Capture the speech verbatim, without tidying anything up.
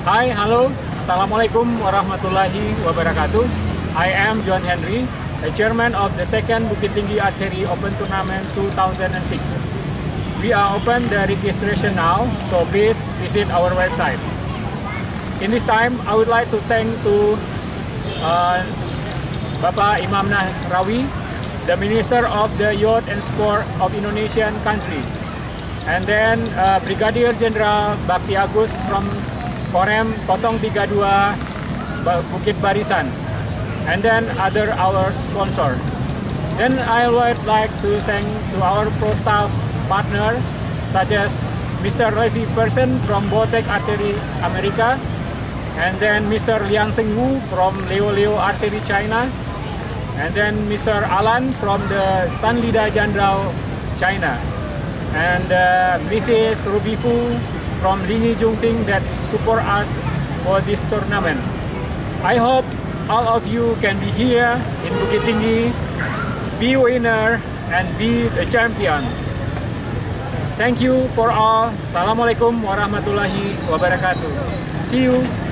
Hi, hello. Assalamualaikum warahmatullahi wabarakatuh. I am John Henry, the chairman of the second Bukit Tinggi Archery Open Tournament two thousand six. We are open the registration now, so please visit our website. In this time, I would like to thank to uh, Bapak Imam Nahrawi, the Minister of the Youth and Sport of Indonesian country, and then uh, Brigadier General Bakti Agus from Korem nol tiga dua Bukit Barisan, and then other our sponsor. Then I would like to thank to our pro staff partner such as Mister Levi Person from Botek Archery America, and then Mister Liang Seng Wu from Leo Leo Archery China, and then Mister Alan from the Sanlida Jandrau China, and uh, Missus Ruby Fu from Lingi Jungsing that support us for this tournament. I hope all of you can be here in Bukit Tinggi, be winner and be the champion. Thank you for all. Assalamualaikum warahmatullahi wabarakatuh. See you.